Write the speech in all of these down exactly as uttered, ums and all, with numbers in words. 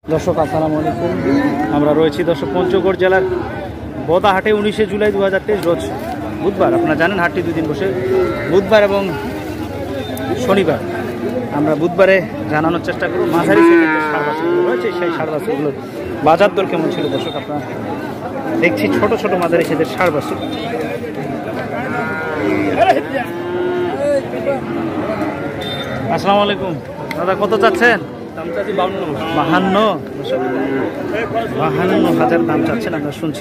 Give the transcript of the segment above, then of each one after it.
দর্শক আসসালামু আলাইকুম। আমরা রয়েছি দর্শক পঞ্চগড় জেলার বদাহাটে উনিশে জুলাই দু হাজার তেইশ রোজ বুধবার। আপনারা জানেন হাটটি দুই দিন বসে, বুধবার এবং শনিবার। আমরা বুধবারে জানানোর চেষ্টা করব মাঝারি সাইজের যে ষাঁড় বাছুরগুলো রয়েছে সেই ষাঁড় বাছুরগুলোর বাজার দর কেমন ছিল। দর্শক আপনারা দেখছি ছোট ছোট মাঝারি সাইজের ষাঁড় বাছুর। আসসালামু আলাইকুম দাদা, কত চাচ্ছেন? বাহান্ন বাহান্ন হাজার দাম চাচ্ছেন, আমরা শুনছি।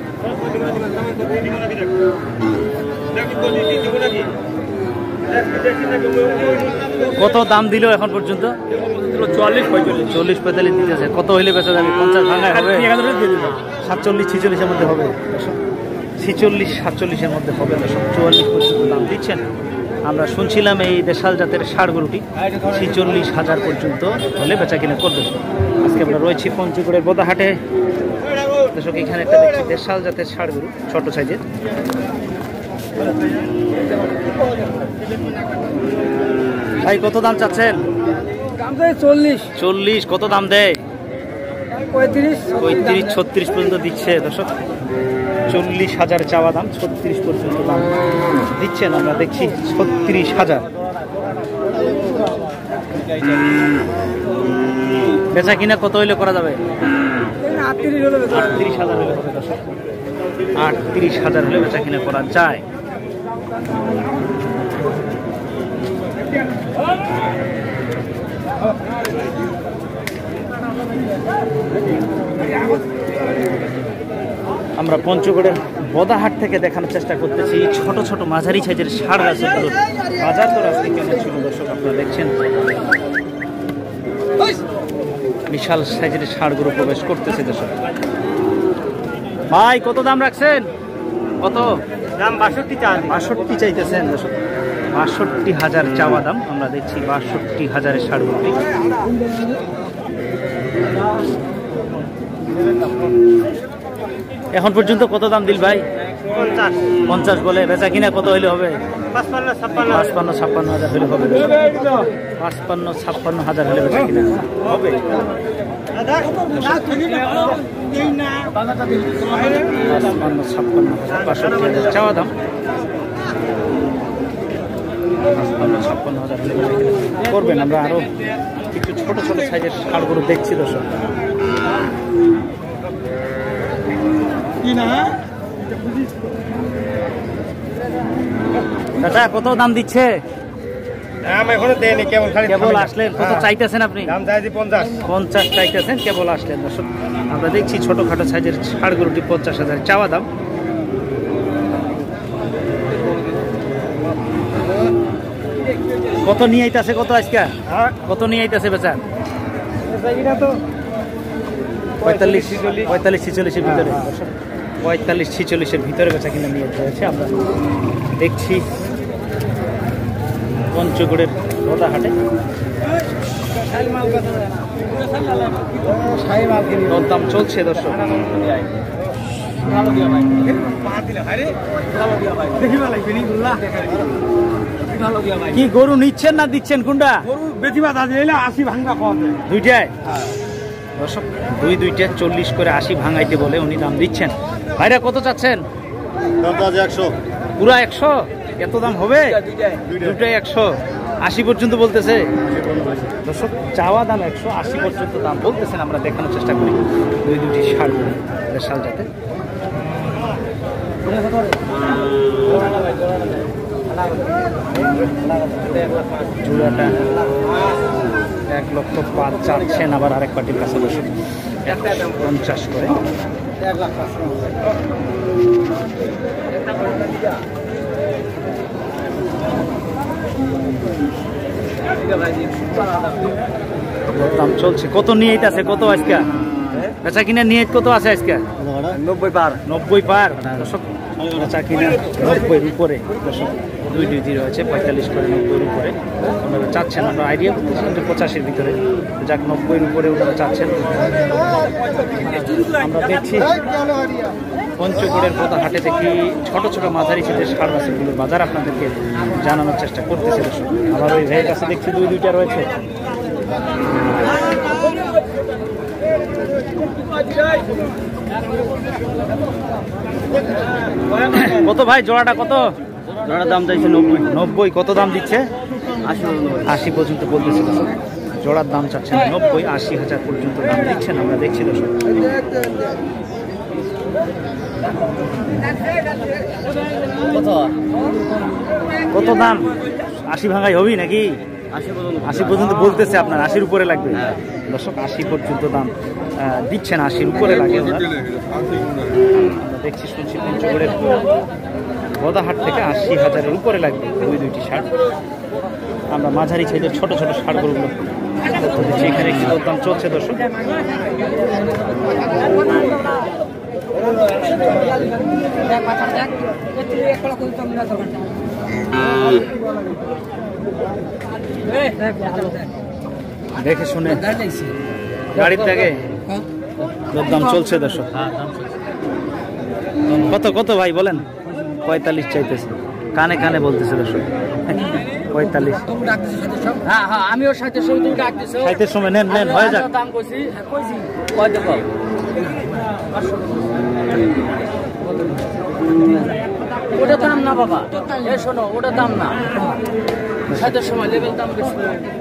কত দাম দিল এখন পর্যন্ত? চল্লিশ পঁয়তাল্লিশ চল্লিশ পঁয়তাল্লিশ দিতেছে। কত হইলে বেচা যাবে? পঞ্চাশ ভাঙায় হবে? সাতচল্লিশ ছিচল্লিশের মধ্যে হবে। ছিচল্লিশ সাতচল্লিশের মধ্যে হবে। সব চুয়াল্লিশ পর্যন্ত দাম দিচ্ছেন। আমরা শুনছিলাম এই দেশাল জাতের ষাঁড় গরুটি ছিচল্লিশ হাজার পর্যন্ত হলে বেচা কিনা করবে। আজকে আমরা রয়েছি পঞ্চগড়ের বদাহাটে। দর্শক এখানে একটা দেখছি দেশাল জাতের ষাঁড় গরু, ছোট সাইজের। ভাই কত দাম চাচ্ছেন? চল্লিশ চল্লিশ কত দাম দেয়? পঁয়ত্রিশ পঁয়ত্রিশ ছত্রিশ পর্যন্ত দিচ্ছে। দর্শক চল্লিশ হাজার চাওয়া দাম, ছত্রিশ পর্যন্ত দাম দিচ্ছেন। আমরা দেখছি ছত্রিশ হাজার। বেচা কিনা কত হইলে করা যাবে? আটত্রিশ হাজার হলে হবে। দর্শক আটত্রিশ হাজার হলে বেচা কিনা করা যায়। আমরা পঞ্চগড়ের বদাহাট থেকে দেখানোর চেষ্টা করতেছি ছোট ছোট মাঝারি সাইজের ষাঁড় গাছগুলোর বাজার দর আজকে কেমন ছিল। দর্শক আপনারা দেখছেন বিশাল সাইজের ষাঁড়গুলো প্রবেশ করতেছে। দর্শক ভাই কত দাম রাখছেন? কত দাম? বাষট্টি বাষট্টি চাইতেছেন। দর্শক বাষট্টি হাজার চাওয়া দাম। আমরা দেখছি বাষট্টি হাজারের ষাঁড়গুলোটি। এখন পর্যন্ত কত দাম দিল ভাই? পঞ্চাশ পঞ্চাশ বলে। বেচা কিনা কত হইলে হবে? পাঁচপান্ন ছাপ্পান্ন পাঁচপান্ন ছাপ্পান্ন হাজার হলে হবে। পাঁচপান্ন ছাপ্পান্ন হাজার হলে বেচা কিনা হবে। পাঁচপান্ন ছাপ্পান্ন হাজার বাষট্টি হাজার চাওয়া দাম। পাঁচপান্ন ছাপ্পান্ন হাজার হলে বেচা কিনা করবেন। আমরা আরো কিছু ছোট ছোট সাইজের ষাঁড় গরু দেখছি। দর্শক চাচা কত দাম দিচ্ছে? কেবল আসলেন, কত চাইতেছেন আপনি? পঞ্চাশ পঞ্চাশ চাইতেছেন, কেবল আসলেন। দর্শক আমরা দেখছি ছোটখাটো সাইজের ষাঁড় গরুটি পঞ্চাশ হাজার চাওয়া দাম। কত নিয়ে আইতাছে? কত আজকে কত নিয়ে আইতাছে বেচা? পঁয়তাল্লিশ পঁয়তাল্লিশ ছিচল্লিশের ভিতরে। পঁয়তাল্লিশ ছিচল্লিশের ভিতরে বেচা কিনা নিয়ে রয়েছে। আমরা দেখছি পঞ্চগড়ের বদাহাটে দাম চলছে। দর্শক কি গরু নিচ্ছেন না দিচ্ছেন? কোনটা আশি ভাঙা কম দুইটায়? দর্শক দুই দুইটা চল্লিশ করে আশি ভাঙাইতে বলে উনি দাম দিচ্ছেন। ভাইরা কত চাচ্ছেন? একশো পুরা একশো? এত দাম হবে? দুটাই একশো আশি পর্যন্ত বলতেছে। দর্শক চাওয়া দাম একশো আশি পর্যন্ত দাম বলতেছেন। আমরা দেখানোর চেষ্টা করি দুই দুটি ষাঁড় দেশাল জাতে। জোড়াটা এক লক্ষ পাঁচ চাচ্ছেন, আবার আরেক পার্টির কাছে দর্শক পঞ্চাশ করে। দাম চলছে। কত নিয়ে আছে? কত আজকে বেচা কিনা নিয়ে কত আছে আজকে? নব্বই পার নব্বই পার। দর্শক বেচা কিনা নব্বইয়ের উপরে। দর্শক দুই দুইটি রয়েছে পঁয়তাল্লিশ করে নব্বইয়ের উপরে ওনারা চাচ্ছেন। আমরা আইডিয়া করতেছিলাম যে পঁচাশির ভিতরে, যাক নব্বইয়ের উপরে ওনারা চাচ্ছেন। আমরা দেখছি পঞ্চগড়ের বদাহাটে থেকে ছোট ছোট মাঝারি সাইজের ষাঁড় বাছুরগুলোর বাজার আপনাদেরকে জানানোর চেষ্টা করতেছে। দর্শক আবার ওই ভাইয়ের কাছে দেখছি দুই দুইটা রয়েছে। কত ভাই জোড়াটা কত? জোড়ার দাম চাইছে নব্বই। নব্বই। কত দাম দিচ্ছে? আশি। আশি পর্যন্ত বলতেছে। জোড়ার দাম চাচ্ছেন নব্বই, আশি হাজার পর্যন্ত দাম দিচ্ছেন। আমরা দেখছি দর্শক। কত দাম? আশি ভাঙাই হবি নাকি? আশি পর্যন্ত বলতেছে আপনার, আশির উপরে লাগবে। দর্শক আশি পর্যন্ত দাম দিচ্ছেন, আশির উপরে লাগে। আমরা দেখছি শুনছি পঞ্চগড়ের গদাহাট থেকে আশি হাজারের উপরে লাগবে দুই দুইটি ষাট। আমরা মাঝারি সাইজের ছোট ছোট ষাটগুলো দেখছি। এখানে একটি দাম চলছে দর্শক। দেখে শুনে গাড়ির থেকে দাম চলছে দর্শক। কত কত ভাই বলেন? পঁয়তাল্লিশ চাইতেছে, কানে কানে বলতেছে দর্শক। পঁয়তাল্লিশ। আমিও সাথে সাইতের সময় নেন নেন হয়ে যাক। ওটা দাম না বাবা, এ শোনো ওটা দাম না, সাথে সময় লেভেল দাম বেশি।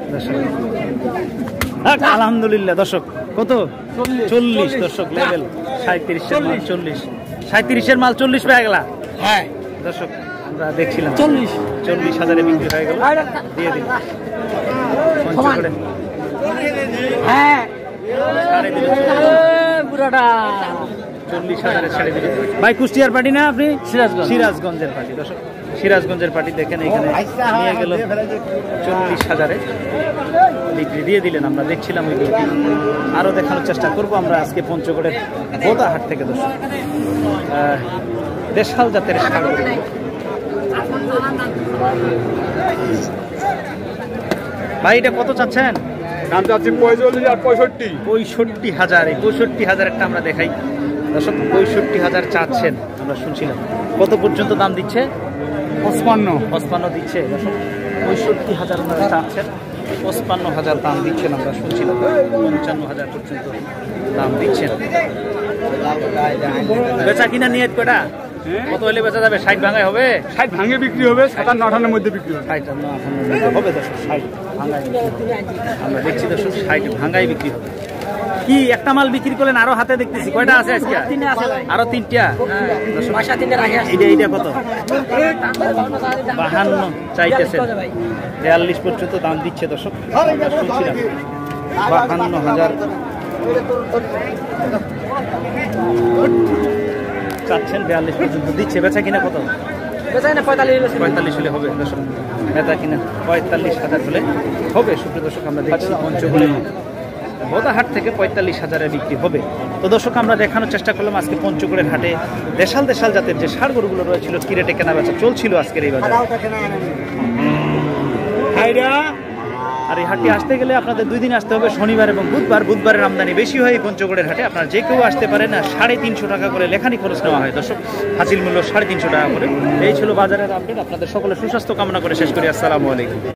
আলহামদুলিল্লাহ দর্শক। কত? চল্লিশ দর্শক। লেভেল সাঁত্রিশের মাল চল্লিশ। সাঁত্রিশের মাল চল্লিশ পেয়ে গেলা। হ্যাঁ দর্শক আমরা দেখছিলাম চল্লিশ চল্লিশ হাজারে বিক্রি হয়ে গেল। দিয়ে দিন পঞ্চগড়ে। হ্যাঁ ছাড়ে দিল পুরাটা চল্লিশ হাজারে ছেড়ে দিল। ভাই কুষ্টিয়ার পার্টি না আপনি? সিরাজগঞ্জ। সিরাজগঞ্জের পার্টি দর্শক। সিরাজগঞ্জের পার্টি দেখেন এখানে নিয়ে গেল চল্লিশ হাজারে বিক্রি দিয়ে দিলেন। আমরা দেখছিলাম ওই বিক্রি, আরও দেখানোর চেষ্টা করব আমরা আজকে পঞ্চগড়ের বোদাহাট থেকে দর্শক। দেশাল জাতের ষাঁড়। ভাই এটা কত চাচ্ছেন? দাম চাচ্ছি পঁয়তাল্লিশ আর পঁয়ষট্টি। পঁয়ষট্টি হাজার। এই পঁয়ষট্টি হাজার একটা আমরা দেখাই দর্শক। পঁয়ষট্টি হাজার চাচ্ছেন, আমরা শুনছিলাম। কত পর্যন্ত দাম দিচ্ছে? পঁচপান্ন। পঁচপান্ন দিচ্ছে দর্শক। পঁয়ষট্টি হাজার ওনারা চাচ্ছেন, পঁচপান্ন হাজার দাম দিচ্ছেন। আমরা শুনছিলাম পঞ্চান্ন হাজার পর্যন্ত দাম দিচ্ছেন। বেচা কিনা নিয়ত কটা? কত হলে বেচা যাবে? ষাট ভাঙায় হবে? ষাট ভাঙে বিক্রি হবে, সাতান্ন আঠান্নের মধ্যে বিক্রি হবে। ষাট আটান্নের হবে দর্শক। ষাট ভাঙায় আমরা দেখছি দর্শক, ষাট ভাঙায় বিক্রি হবে। কি একটা মাল বিক্রি করলেন? আরো হাতে দেখতেছি। কয়টা আছে আজকে? আরো তিনটা। এইটা এইটা কত? বাহান্ন চাইতেছেন, বিয়াল্লিশ পর্যন্ত দাম দিচ্ছে দর্শক। শুনছিলাম বাহান্ন হাজার চাচ্ছেন, বিয়াল্লিশ পর্যন্ত দিচ্ছে। বেচা কিনা কত? পঁয়তাল্লিশ হলে হবে দর্শক। বেচা কিনা পঁয়তাল্লিশ হাজার হলে হবে। সুপ্রিয় দর্শক আমরা দেখছি পঞ্চগড়ে বোদাহাট থেকে পঁয়তাল্লিশ হাজারে বিক্রি হবে। তো দর্শক আমরা দেখানোর চেষ্টা করলাম আজকে পঞ্চগড়ের হাটে দেশাল দেশাল জাতের যে ষাঁড় গরুগুলো রয়েছিল কি রেটে কেনা বেচা চলছিল আজকের এই বাজারে। আর এই হাটটি আসতে গেলে আপনাদের দুই দিন আসতে হবে, শনিবার এবং বুধবার। বুধবারের আমদানি বেশি হয় পঞ্চগড়ের হাটে। আপনারা যে কেউ আসতে পারেন। সাড়ে তিনশো টাকা করে লেখানি খরচ নেওয়া হয় দর্শক। হাসিল মূল্য সাড়ে তিনশো টাকা করে। এই ছিল বাজারের আপডেট। আপনাদের সকলের সুস্বাস্থ্য কামনা করে শেষ করি। আসসালামু আলাইকুম।